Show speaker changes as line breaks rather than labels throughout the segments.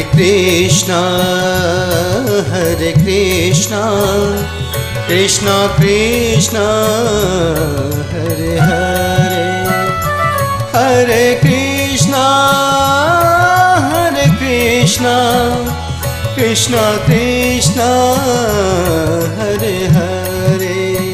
कृष्णा कृष्णा कृष्णा हरे हरे, हरे कृष्णा कृष्णा कृष्णा हरे हरे।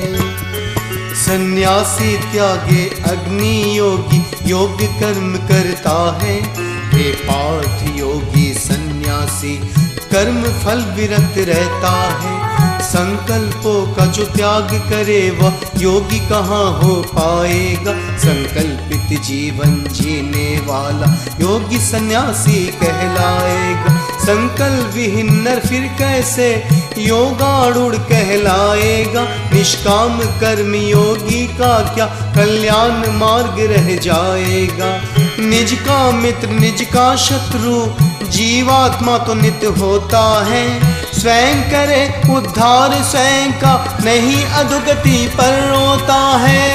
सन्यासी त्यागे अग्नि योगी योग कर्म करता है। हे पार्थ योगी सन्यासी कर्म फल विरक्त रहता है। संकल्पों का जो त्याग करे वह योगी कहाँ हो पाएगा। संकल्पित जीवन जीने वाला योगी सन्यासी कहलाएगा। संकल्प विहीन नर फिर कैसे योगारूढ़ कहलाएगा। निष्काम कर्म योगी का क्या कल्याण मार्ग रह जाएगा। निज का मित्र निज का शत्रु जीवात्मा तो नित्य होता है। स्वयं करे उद्धार स्वयं का नहीं अधोगति पर रोता है।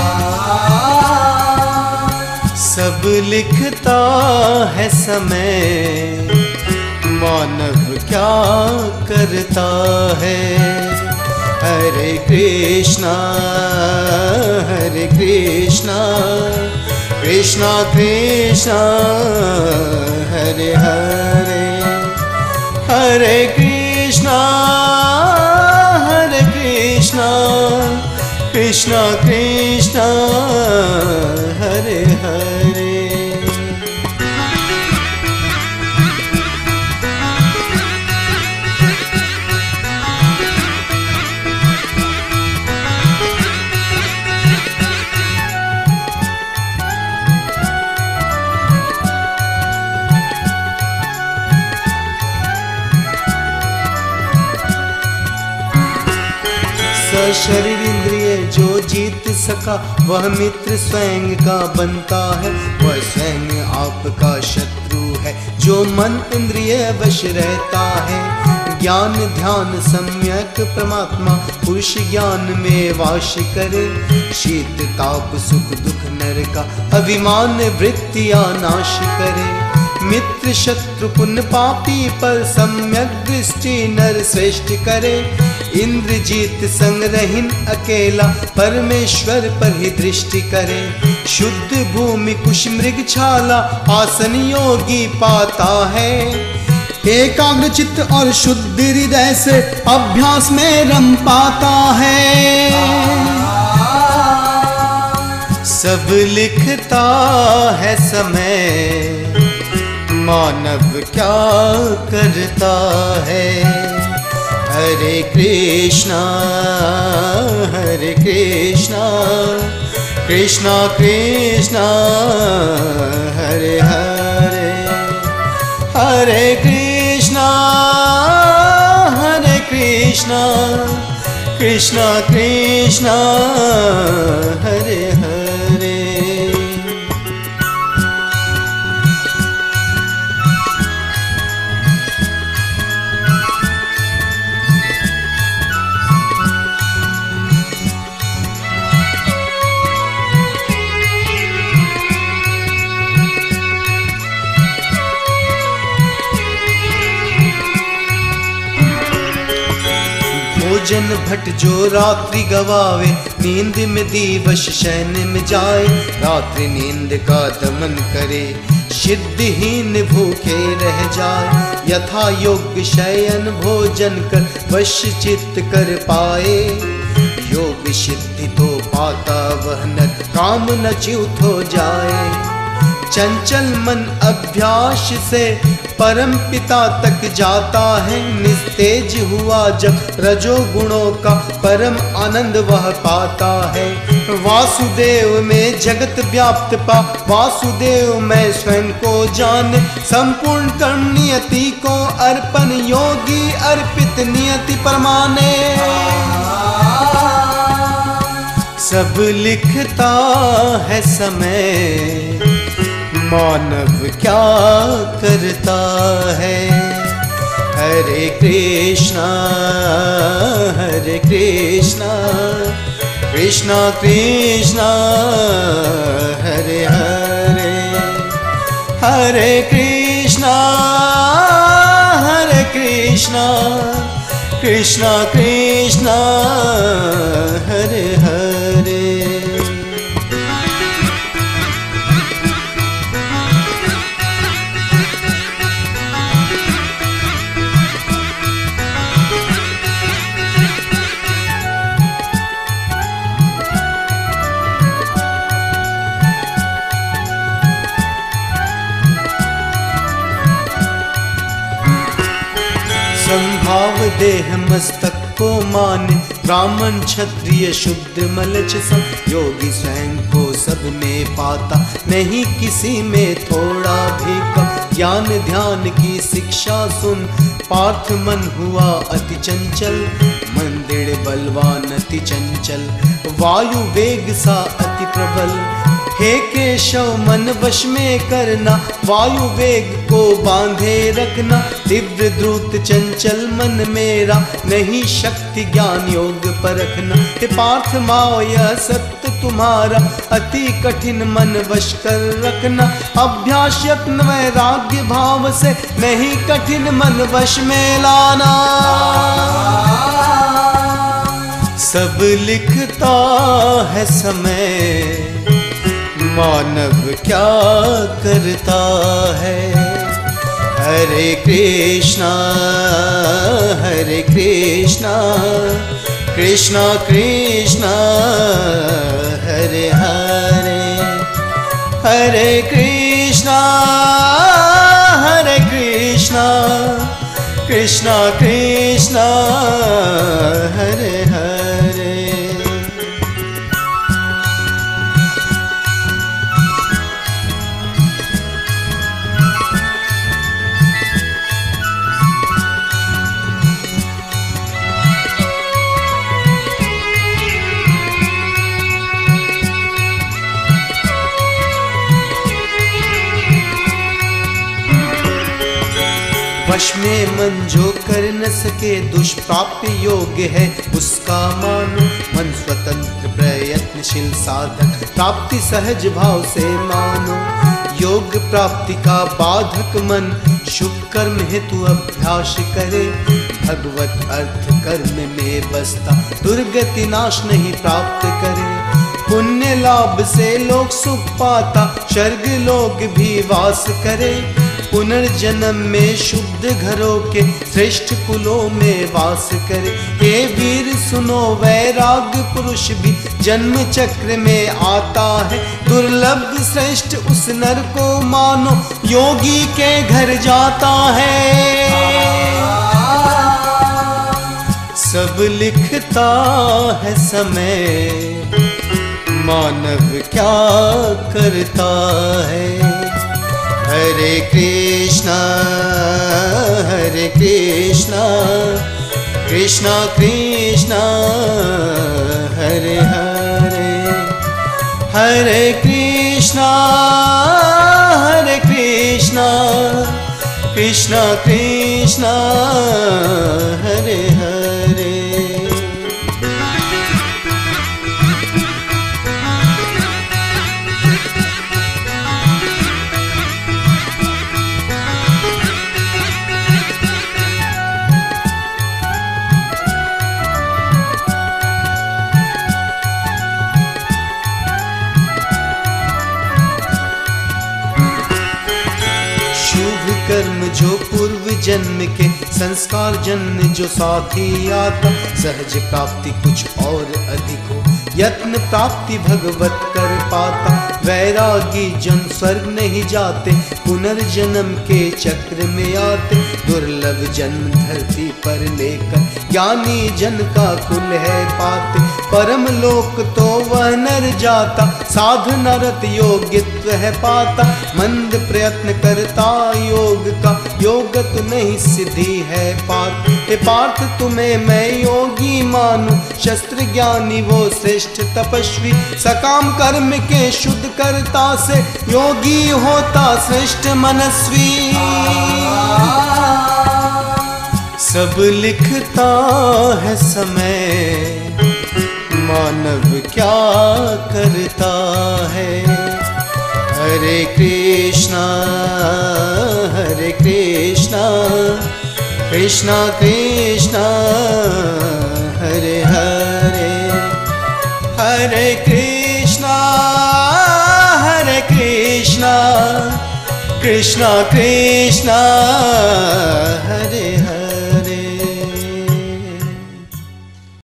सब लिखता है समय मानव क्या करता है। हरे कृष्णा कृष्णा कृष्णा हरे हरे, हरे कृष्णा कृष्णा कृष्णा हरे हरे। शरीर इंद्रिय जो जीत सका वह मित्र स्वयं का बनता है। वह स्वयं आपका शत्रु है जो मन इंद्रिय वश रहता है। ज्ञान ध्यान सम्यक परमात्मा पुरुष ज्ञान में वास करे। शीत ताप सुख दुख नर का अभिमान वृत्तियां नाश करे। मित्र शत्रु पुण्य पापी पर सम्यक दृष्टि नर श्रेष्ठ करे। इंद्रजीत संग रहिन अकेला परमेश्वर पर ही दृष्टि करे। शुद्ध भूमि कुश मृग छाला आसन योगी पाता है। एकाग्र चित्त और शुद्ध हृदय से अभ्यास में रम पाता है। सब लिखता है समय मानव क्या करता है। हरे कृष्णा कृष्णा कृष्णा हरे हरे, हरे कृष्णा कृष्णा कृष्णा हरे हरे। भोजन भट जो रात्रि गवावे नींद में दिवस शयन में जाए। रात्रि नींद का दमन करे सिद्धहीन भूखे रह जाए। यथा योग्य शयन भोजन कर वश चित्त कर पाए। योग सिद्धि तो पाता वह नर काम न च्युत हो जाए। चंचल मन अभ्यास से परम पिता तक जाता है। निस्तेज हुआ जब रजोगुणों का परम आनंद वह पाता है। वासुदेव में जगत व्याप्त पा वासुदेव में स्वयं को जाने। संपूर्ण कर्म नियति को अर्पण योगी अर्पित नियति परमाने। सब लिखता है समय मानव क्या करता है। हरे कृष्णा कृष्णा कृष्णा हरे हरे, हरे कृष्णा कृष्णा कृष्णा कृष्णा हरे हरे। संभाव देह मस्तक को माने, ब्राह्मण क्षत्रिय शूद्र मलच सब, योगी स्वयं को सब में पाता, नहीं किसी में थोड़ा भी कम। ज्ञान ध्यान की शिक्षा सुन, पार्थ मन हुआ अति चंचल, मंदिर बलवान अति चंचल, वायु वेग सा अति प्रबल। हे केशव मन वश में करना, वायु वेग को बांधे रखना, तीव्र द्रुत चंचल मन मेरा, नहीं शक्ति ज्ञान योग परखना। हे पार्थ माया सत्य तुम्हारा, अति कठिन मन वश कर रखना, अभ्यास यत्न वैराग्य भाव से, नहीं कठिन मन वश में लाना। सब लिखता है समय, मानव क्या करता है। हरे कृष्णा कृष्णा कृष्णा हरे हरे, हरे कृष्णा कृष्णा कृष्णा हरे हरे। वश में मन जो कर न सके, दुष्प्राप्य योग्य है उसका मानो, मन स्वतंत्र प्रयत्नशील साधक, प्राप्ति सहज भाव से मानो। योग प्राप्ति का बाधक मन, शुभ कर्म हेतु अभ्यास करे, भगवत अर्थ कर्म में बसता, दुर्गति नाश नहीं प्राप्त करे। पुण्य लाभ से लोग सुख पाता, स्वर्ग लोग भी वास करे, पुनर्जन्म में शुद्ध घरों के, श्रेष्ठ कुलों में वास करे। हे वीर सुनो, वैराग्य पुरुष भी जन्म चक्र में आता है, दुर्लभ श्रेष्ठ उस नर को मानो, योगी के घर जाता है। सब लिखता है समय, मानव क्या करता है। हरे कृष्णा कृष्णा कृष्णा हरे हरे, हरे कृष्णा कृष्णा कृष्णा हरे हरे। कर्म जो पूर्व जन्म के, संस्कार जन्म जो साथी आता, सहज प्राप्ति कुछ और अधिक हो, यत्न प्राप्ति भगवत कर पाता। वैरागी जन स्वर्ग नहीं जाते, पुनर्जन्म के चक्र में आते, दुर्लभ जन्म धरती पर लेकर, ज्ञानी जन का कुल है पाते। परम लोक तो वह नर जाता, साधना रत योगित्व है पाता, मंद प्रयत्न करता योग का, योगत नहीं सिद्धि है पात। हे पार्थ तुम्हें मैं योगी मानूं, शस्त्र ज्ञानी वो श्रेष्ठ तपस्वी, सकाम कर्म के शुद्ध करता से, योगी होता श्रेष्ठ मनस्वी। सब लिखता है समय, मानव क्या करता है। हरे कृष्णा कृष्णा कृष्णा हरे हरे, हरे कृष्णा कृष्णा कृष्णा